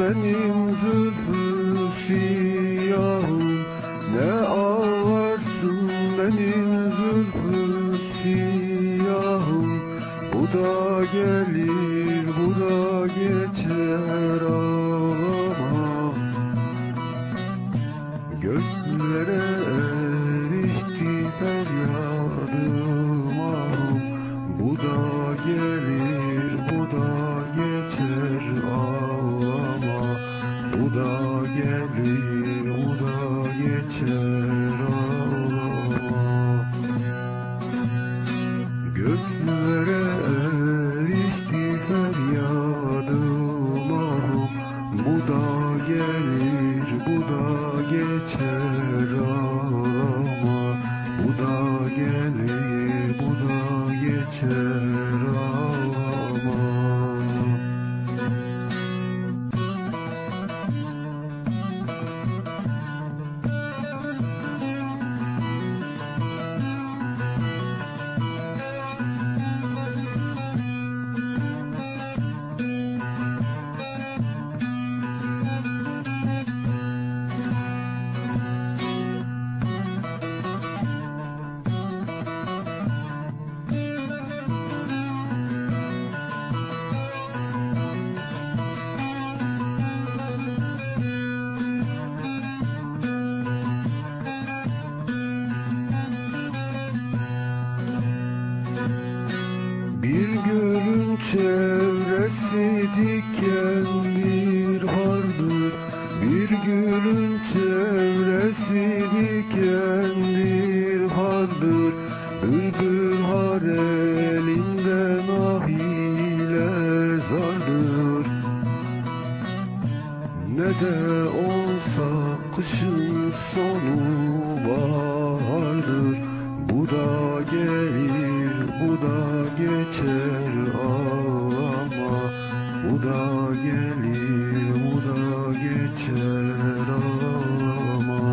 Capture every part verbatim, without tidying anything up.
benim zülfü siyahım, ne ağlarsın benim zülfü siyahım. Bu da gelir, bu da geçer, ağlama. Göklere erişti feryadım, ahım. Bu da gelir, bu da geçer, ağlama. Bu da gelir, bu da geçer, ağlama. Göklere erişti feryadım, ahım. Bu da gelir, bu da geçer, ağlama. Bu da gelir, bu da geçer, ağlama. Bir gölün çevresi dikendir hardır, bir gülün çevresi dikendir hardır. Bülbül har elinden ah ile zardır. Ne de olsa kışın sonu bahardır. Bu da gelir, bu da geçer, ağlama. Bu da gelir, bu da geçer, ağlama.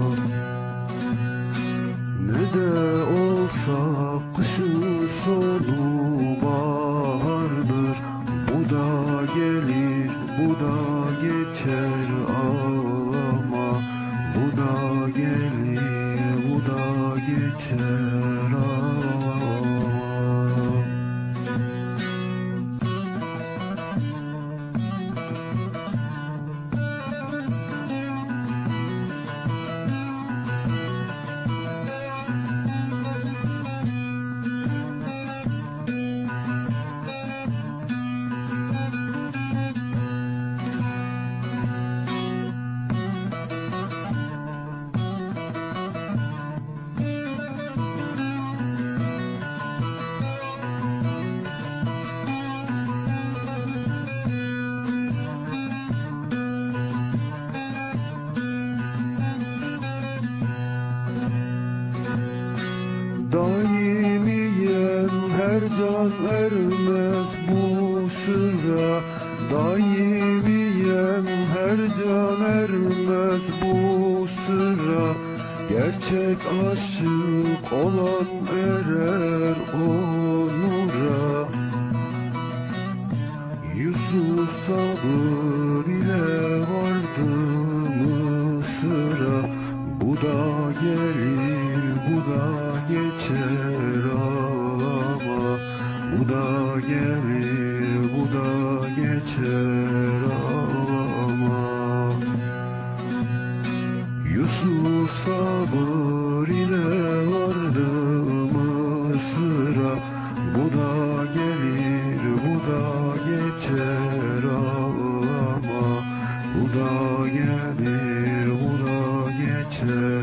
Ne de olsa kışın sonu bahardır. Bu da gelir, bu da geçer, ağlama. Bu da gelir, bu da geçer, ağlama. Daimiyen her can ermez bu sırra. Daimiyen her can ermez bu sırra. Gerçek aşık olan erer o nura. Yusuf sabır ile vardı Mısır'a. Bu da gelir, bu da geçer, ağlama. Bu da gelir, bu da geçer, ağlama. Yusuf sabır ile vardı Mısır'a. Bu da gelir, bu da geçer, ağlama. Bu da gelir, bu da geçer.